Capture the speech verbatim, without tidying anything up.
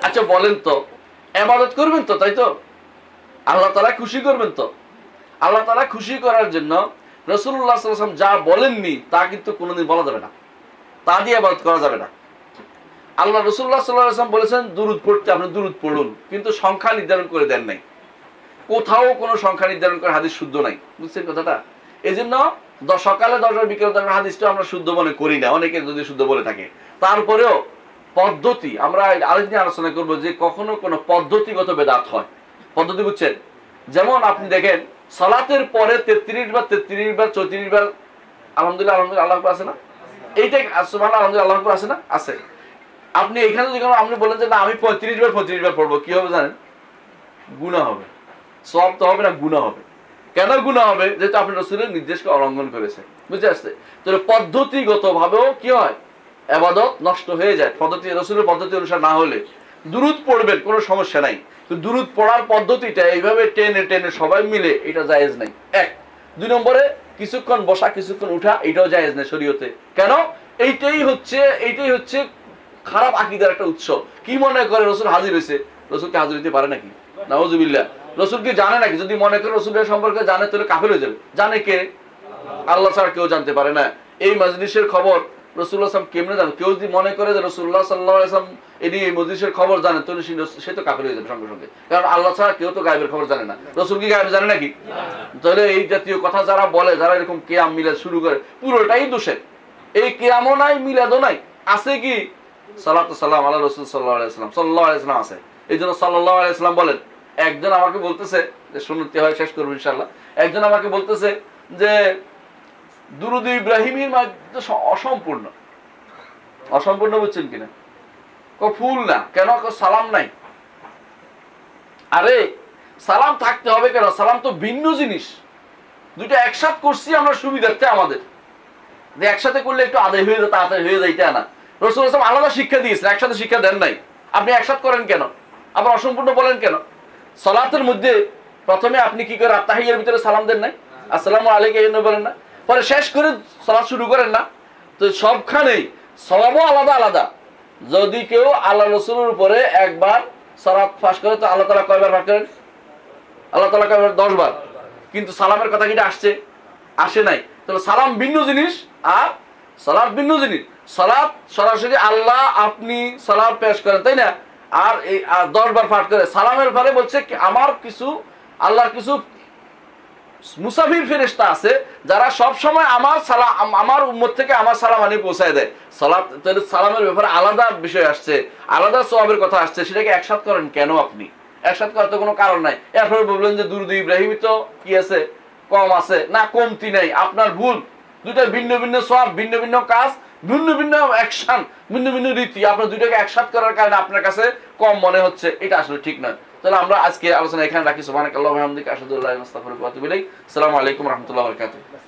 আচ্ছা বলেন তো, ইবাদত করবেন তো, তাই তো? আল্লাহ তাআলা খুশি করবেন তো? আল্লাহ তাআলা খুশি করার জন্য রাসূলুল্লাহ সাল্লাল্লাহু আলাইহি ওয়াসাল্লাম যা বলেননি তা কিন্তু কোনোদিন বলা যাবে না, তা দিয়ে ইবাদত করা যাবে না। আল্লাহ রাসূলুল্লাহ সাল্লাল্লাহু আলাইহি ওয়াসাল্লাম বলেছেন দুরূদ পড়তে, আপনি দুরূদ পড়ুন, কিন্তু সংখ্যা নির্ধারণ করে দেন নাই। কোথাও কোনো সংখ্যা নির্ধারণ করে হাদিস শুদ্ধ নাই, বুঝছেন কথাটা? এই জন্য সকালে দশটা বিকেলে দশটা হাদিসটা আমরা শুদ্ধ মনে করি না, অনেকে যদি শুদ্ধ বলে থাকে। তারপরেও পদ্ধতি, আমরা আরেকদিন আলোচনা করবো যে কখনো কোনো পদ্ধতিগত বেদাত হয়। পদ্ধতি বুঝছেন? যেমন আপনি দেখেন সালাতের পরে তেত্রিশ বার তেত্রিশ বার চৌত্রিশ বার আলহামদুলিল্লাহ আলহামদুলিল্লাহ আল্লাহু আকবার আছে না? এইটাই সুবহানাল্লাহ আলহামদুলিল্লাহ আল্লাহু আকবার আছে না? আছে। আপনি এখানে যদি আপনি বলেন যে না আমি পঁয়ত্রিশ বার পঁয়ত্রিশ বার পড়বো, কি হবে জানেন? গুনাহ হবে। সওয়াব তো হবে না, গুনাহ হবে। কেন গুনাহ হবে? যেহেতু আপনি রাসূলের নির্দেশকে অলঙ্ঘন করেছেন, বুঝতে আসছে? তাহলে পদ্ধতিগত ভাবেও কি হয়, ইবাদত নষ্ট হয়ে যায়। পদ্ধতি রাসূলের পদ্ধতি অনুসারে না হলে দুরূদ পড়বেন, কোনো সমস্যা নাই, কিন্তু দুরূদ পড়ার পদ্ধতিটা এইভাবে টেনে টেনে সবাই মিলে এটা জায়েজ নাই। এক। দুই নম্বরে কিছুক্ষণ বসা কিছুক্ষণ উঠা, এটাও জায়েজ নাই শরীয়তে। কেন? এইটাই হচ্ছে এইটাই হচ্ছে খারাপ আকীদার একটা উৎস। কি মনে করে রাসূল হাজির হয়েছে? রাসূল কি হাজির হতে পারে নাকি? নাউযুবিল্লাহ। রাসূল কি জানে নাকি? যদি মনে করে রাসূলের সম্পর্কে জানে তাহলে কাফের হয়ে যাবে। জানে কে? আল্লাহ ছাড়া কেউ জানতে পারে না। এই মজলিসের খবর রাসূলুল্লাহ সাল্লাল্লাহু আলাইহি ওয়াসাল্লাম কেমনে জানেন? কেউ যদি মনে করে যে রাসূলুল্লাহ সাল্লাল্লাহু আলাইহি ওয়াসাল্লাম এই মজলিসের খবর জানেন, তাহলে সে তো কাফের হয়ে যাবে সঙ্গে সঙ্গে। কারণ আল্লাহ ছাড়া কেউ তো গায়েবের খবর জানে না। রাসূল কি গায়েব জানে নাকি? তাহলে এই জাতীয় কথা যারা বলে, যারা এরকম কিয়াম মিলাদ শুরু করে, পুরোটাই দোষের। এই কিয়ামও নাই, মিলাদও নাই, আছে কি সালাতু সালাম আলা রাসূল সাল্লাল্লাহু আলাইহি ওয়াসাল্লাম। সাল্লাল্লাহু আলাইহি ওয়াসাল্লাম আছে। এইজন্য সাল্লাল্লাহু আলাইহি ওয়াসাল্লাম বলেন, একজন আমাকে বলতেছে যে শুনতে হয়, শেষ করব ইনশাআল্লাহ। একজন আমাকে বলতেছে যে দুরূদ ইব্রাহিমের মধ্যে অসম্পূর্ণ। অসম্পূর্ণ বুঝছেন কিনা? ক ফুল না কেন? সালাম নাই। আরে সালাম থাকতে হবে কেন? সালাম তো ভিন্ন জিনিস। দুইটা একসাথে করছি আমরা সুবিধার্থে আমাদের, যে একসাথে করলে একটু আদায় হয়ে যায়, তাড়াতাড়ি হয়ে যায়, এটা না। রাসূল সাল্লাল্লাহু আলাইহি ওয়াসাল্লাম আলাদা শিক্ষা দিয়েছেন, একসাথে শিক্ষা দেন নাই। আপনি একসাথে করেন কেন? আবার অসম্পূর্ণ বলেন কেন? সালাতের মধ্যে প্রথমে আপনি কি করেন? তাহিয়ার ভিতরে সালাম দেন নাই? আসসালামু আলাইকা এই বলেন না? পরে শেষ করে সালাত শুরু করেন না? তো সবখানেই সওয়াবও আলাদা আলাদা। যদি কেউ আল্লাহ রাসূলের উপরে একবার সালাত ফাঁস করে, তো আল্লাহ তাআলা কয়বার ফাঁস করেন? আল্লাহ তাআলা কয়বার? দশ বার। কিন্তু সালামের কথা কিটা আসছে? আসে নাই। তাহলে সালাম ভিন্ন জিনিস আর সালাত ভিন্ন জিনিস। সালাত সরাসরি আল্লাহ আপনি সালাম পেশ করেন, তাই না? আর এই দশ বার পাঠ করে সালামের পরে বলছে আমার কিছু আল্লাহর কিছু মুসাফির ফেরেশতা আছে যারা সব সময় আমার সালাম আমার উম্মত থেকে আমার সালাম আনি পৌঁছায় দেয়। সালাত তাহলে সালামের ব্যাপারে আলাদা বিষয় আসছে, আলাদা সওয়াবের কথা আসছে, সেটাকে একসাথ করেন কেন আপনি? একসাথ করার তো কোনো কারণ নাই। এরপরে বললেন যে দুরূদ ইব্রাহিমী তো কি আছে, কম আছে না, কমতি নাই। আপনার ভুল। দুইটা ভিন্ন ভিন্ন সওয়াব, ভিন্ন ভিন্ন কাজ, ভিন্ন ভিন্ন অ্যাকশন, ভিন্ন ভিন্ন রীতি, আপনার দুইটাকে একসাথ করার কারণে আপনার কাছে কম মনে হচ্ছে, এটা আসলে ঠিক নয়। তাহলে আমরা আজকে আলোচনা এখানে রাখি। সুবহানাকাল্লাহি ওয়া বিহামদিকা আশহাদু আল্লা ইলাহা ইল্লা আনতা আস্তাগফিরুকা ওয়া আতুবু ইলাইক। আসসালামু আলাইকুম ওয়া রাহমাতুল্লাহি ওয়া বারাকাতুহু।